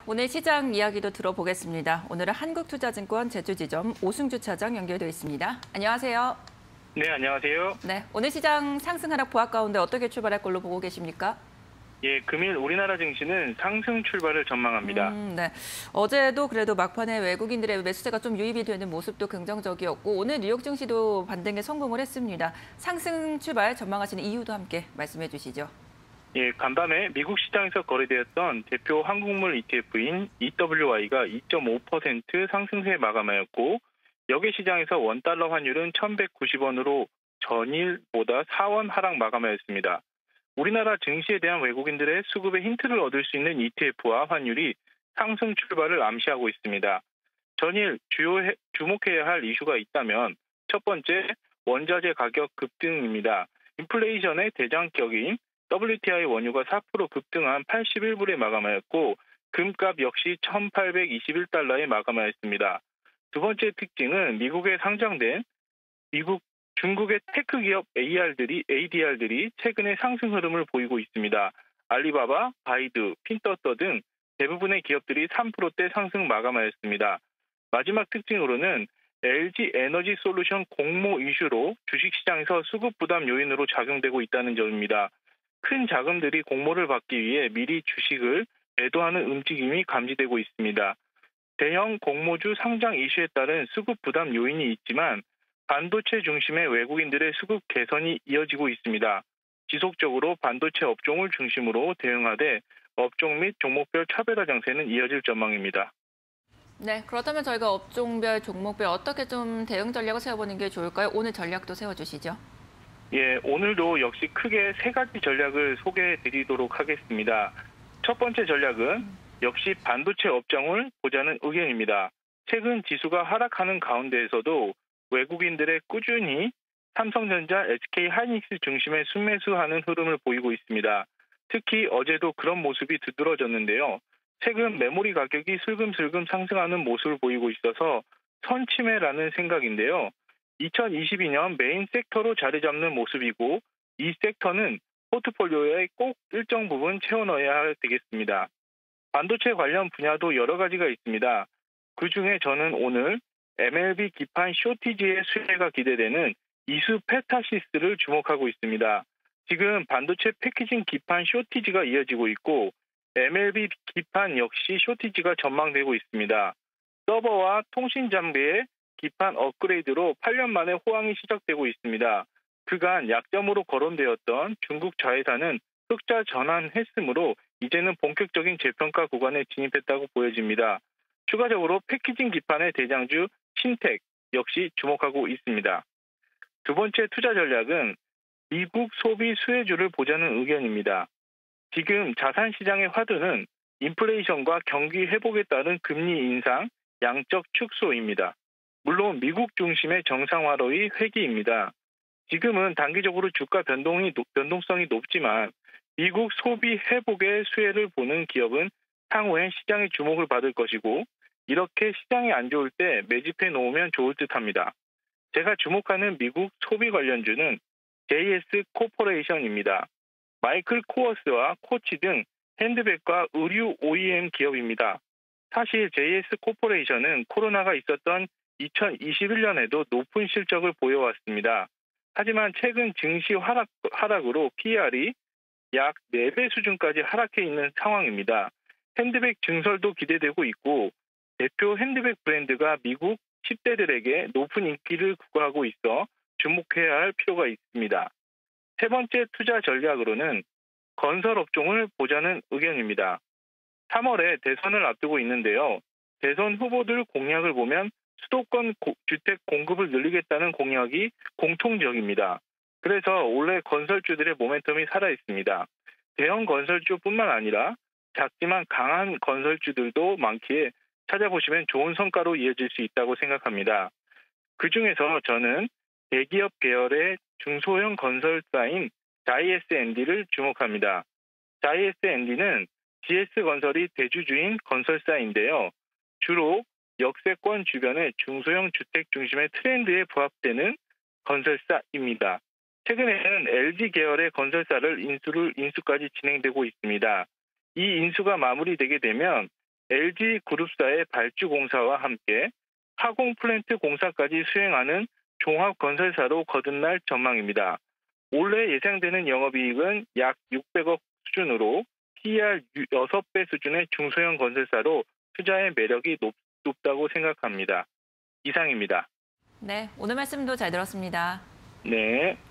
오늘 시장 이야기도 들어보겠습니다. 오늘은 한국투자증권 제주지점 오승주 차장 연결되어 있습니다. 안녕하세요. 네, 안녕하세요. 네, 오늘 시장 상승 하락 보합 가운데 어떻게 출발할 걸로 보고 계십니까? 예, 금일 우리나라 증시는 상승 출발을 전망합니다. 네. 어제도 그래도 막판에 외국인들의 매수세가 좀 유입이 되는 모습도 긍정적이었고 오늘 뉴욕 증시도 반등에 성공을 했습니다. 상승 출발 전망하시는 이유도 함께 말씀해 주시죠. 예, 간밤에 미국 시장에서 거래되었던 대표 항공물 ETF인 EWY가 2.5% 상승세에 마감하였고 여객 시장에서 원달러 환율은 1,190원으로 전일보다 4원 하락 마감하였습니다. 우리나라 증시에 대한 외국인들의 수급의 힌트를 얻을 수 있는 ETF와 환율이 상승 출발을 암시하고 있습니다. 전일 주목해야 할 이슈가 있다면 첫 번째, 원자재 가격 급등입니다. 인플레이션의 대장격인 WTI 원유가 4% 급등한 81불에 마감하였고 금값 역시 1,821달러에 마감하였습니다. 두 번째 특징은 미국에 상장된 중국의 테크 기업 ADR들이 최근에 상승 흐름을 보이고 있습니다. 알리바바, 바이두, 핀터스터 등 대부분의 기업들이 3%대 상승 마감하였습니다. 마지막 특징으로는 LG 에너지 솔루션 공모 이슈로 주식시장에서 수급 부담 요인으로 작용되고 있다는 점입니다. 큰 자금들이 공모를 받기 위해 미리 주식을 매도하는 움직임이 감지되고 있습니다. 대형 공모주 상장 이슈에 따른 수급 부담 요인이 있지만 반도체 중심의 외국인들의 수급 개선이 이어지고 있습니다. 지속적으로 반도체 업종을 중심으로 대응하되 업종 및 종목별 차별화 장세는 이어질 전망입니다. 네, 그렇다면 저희가 업종별, 종목별 어떻게 좀 대응 전략을 세워보는 게 좋을까요? 오늘 전략도 세워주시죠. 예, 오늘도 역시 크게 세 가지 전략을 소개해 드리도록 하겠습니다. 첫 번째 전략은 역시 반도체 업종을 보자는 의견입니다. 최근 지수가 하락하는 가운데에서도 외국인들의 꾸준히 삼성전자, SK하이닉스 중심의 순매수하는 흐름을 보이고 있습니다. 특히 어제도 그런 모습이 두드러졌는데요. 최근 메모리 가격이 슬금슬금 상승하는 모습을 보이고 있어서 선침해라는 생각인데요. 2022년 메인 섹터로 자리 잡는 모습이고 이 섹터는 포트폴리오에 꼭 일정 부분 채워 넣어야 되겠습니다. 반도체 관련 분야도 여러 가지가 있습니다. 그중에 저는 오늘 MLB 기판 쇼티지의 수혜가 기대되는 이수 페타시스를 주목하고 있습니다. 지금 반도체 패키징 기판 쇼티지가 이어지고 있고 MLB 기판 역시 쇼티지가 전망되고 있습니다. 서버와 통신 장비의 기판 업그레이드로 8년 만에 호황이 시작되고 있습니다. 그간 약점으로 거론되었던 중국 자회사는 흑자 전환했으므로 이제는 본격적인 재평가 구간에 진입했다고 보여집니다. 추가적으로 패키징 기판의 대장주 신텍 역시 주목하고 있습니다. 두 번째 투자 전략은 미국 소비 수혜주를 보자는 의견입니다. 지금 자산시장의 화두는 인플레이션과 경기 회복에 따른 금리 인상, 양적 축소입니다. 물론 미국 중심의 정상화로의 회귀입니다. 지금은 단기적으로 주가 변동성이 높지만 미국 소비 회복의 수혜를 보는 기업은 향후에 시장의 주목을 받을 것이고 이렇게 시장이 안 좋을 때 매집해 놓으면 좋을 듯합니다. 제가 주목하는 미국 소비 관련주는 JS 코퍼레이션입니다. 마이클 코어스와 코치 등 핸드백과 의류 OEM 기업입니다. 사실 JS 코퍼레이션은 코로나가 있었던 2021년에도 높은 실적을 보여왔습니다. 하지만 최근 증시 하락으로 PER이 약 4배 수준까지 하락해 있는 상황입니다. 핸드백 증설도 기대되고 있고 대표 핸드백 브랜드가 미국 10대들에게 높은 인기를 구가하고 있어 주목해야 할 필요가 있습니다. 세 번째 투자 전략으로는 건설 업종을 보자는 의견입니다. 3월에 대선을 앞두고 있는데요. 대선 후보들 공약을 보면 수도권 주택 공급을 늘리겠다는 공약이 공통적입니다. 그래서 올해 건설주들의 모멘텀이 살아있습니다. 대형 건설주뿐만 아니라 작지만 강한 건설주들도 많기에 찾아보시면 좋은 성과로 이어질 수 있다고 생각합니다. 그중에서 저는 대기업 계열의 중소형 건설사인 JS&D를 주목합니다. JS&D는 GS건설이 대주주인 건설사인데요. 주로 역세권 주변의 중소형 주택 중심의 트렌드에 부합되는 건설사입니다. 최근에는 LG 계열의 건설사를 인수까지 진행되고 있습니다. 이 인수가 마무리되게 되면 LG그룹사의 발주공사와 함께 하공 플랜트 공사까지 수행하는 종합건설사로 거듭날 전망입니다. 올해 예상되는 영업이익은 약 600억 수준으로 PER 6배 수준의 중소형 건설사로 투자의 매력이 높다고 생각합니다. 이상입니다. 네, 오늘 말씀도 잘 들었습니다. 네.